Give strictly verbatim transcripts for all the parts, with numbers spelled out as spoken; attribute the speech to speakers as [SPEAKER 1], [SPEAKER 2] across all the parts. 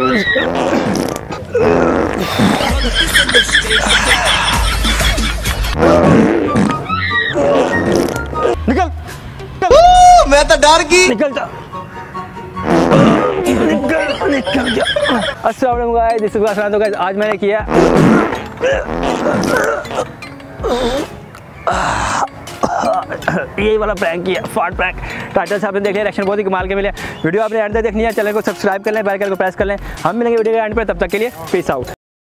[SPEAKER 1] निकल,
[SPEAKER 2] मैं तो डर गई।
[SPEAKER 1] निकल जा, निकल निकल जा। अस्सलाम वालेकुम गाइस, दिस इज वासन। तो गाइस आज मैंने किया यही वाला प्रैंक किया, फाट प्रैंक। टाइटल से आपने देख लिया, रिएक्शन बहुत ही कमाल के मिले। वीडियो आपने एंड तक देखनी है, चैनल को सब्सक्राइब कर लें, बेल आइकन को प्रेस कर लें। हम मिलेंगे वीडियो के एंड पर, तब तक के लिए पीस आउट।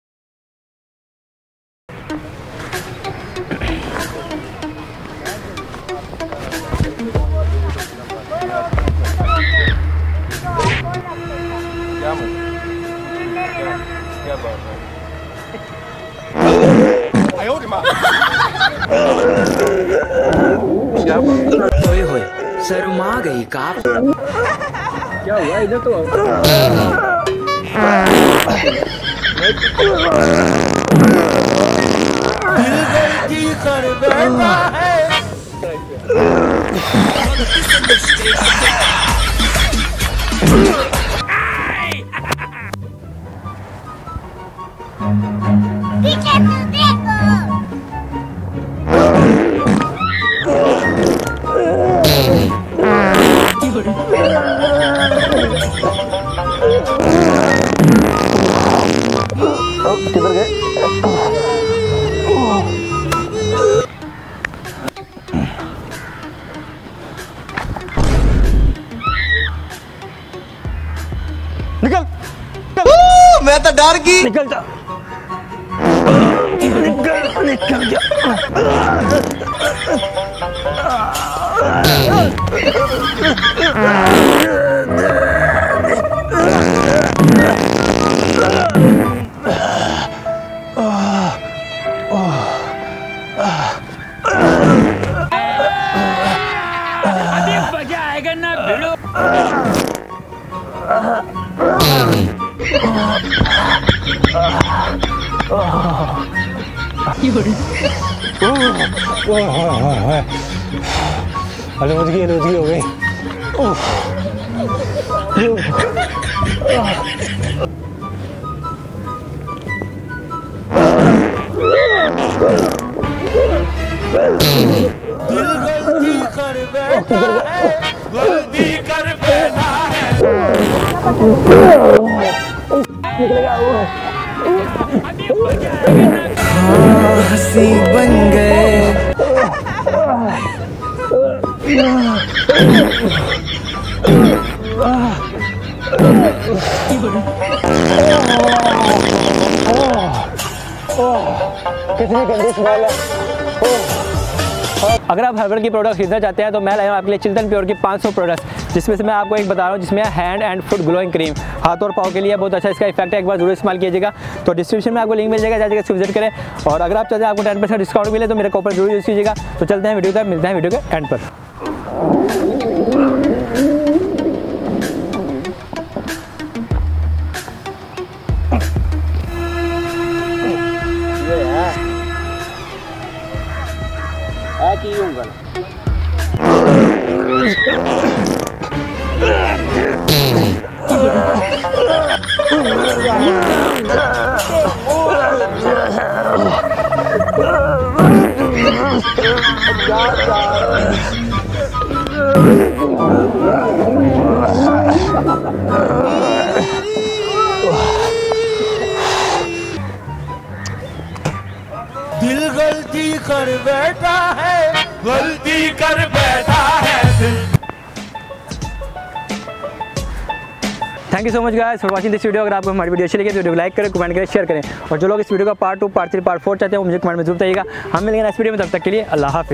[SPEAKER 3] क्या बात है?
[SPEAKER 4] होए होए शर्मा गई का।
[SPEAKER 1] क्या हुआ इधर तो?
[SPEAKER 2] दिल गलती कर बैठा है।
[SPEAKER 1] किधर गए? निकल,
[SPEAKER 2] मैं तो डर गई।
[SPEAKER 1] निकल जा, निकल निकल जा।
[SPEAKER 4] अभी मजा आएगा ना भिड़ो।
[SPEAKER 1] अरे मुझे एलर्जी हो गई।
[SPEAKER 2] दिल गलती कर बैठा है, गलती कर बैठा है।
[SPEAKER 4] हाँ हंसी बन गए।
[SPEAKER 1] कितनी गंदी स्मेल है। अगर आप हर्बल की प्रोडक्ट खरीदना चाहते हैं तो मैं लाया हूं आपके लिए चिल्टन प्योर की पाँच सौ प्रोडक्ट्स, जिसमें से मैं आपको एक बता रहा हूं, जिसमें hand and foot glowing cream, हाथ और पाँव के लिए बहुत अच्छा इसका इफेक्ट है। एक बार जरूर इस्तेमाल कीजिएगा। तो डिस्क्रिप्शन में आपको लिंक मिल जाएगा, जाकर इसको विजिट करें। और अगर आप चाहते हैं आपको टेन परसेंट डिस्काउंट मिले तो मेरे कूपन जरूर यूज़ कीजिएगा। तो चलते हैं वीडियो का, मिलते हैं वीडियो के एंड पर।
[SPEAKER 2] दिल गलती कर बैठा है, गलती कर बैठा है दिल।
[SPEAKER 1] Thank you so much guys for watching this video. अगर आपको हमारी वीडियो अच्छी लगी तो वीडियो को लाइक करें, कमेंट करें, शेयर करें। और जो लोग इस वीडियो का part two, part three, part four चाहते हैं वो मुझे कमेंट में जरूर बताइएगा। हम मिलेंगे नेक्स्ट वीडियो में, तब तक के लिए अल्लाह हाफिज़।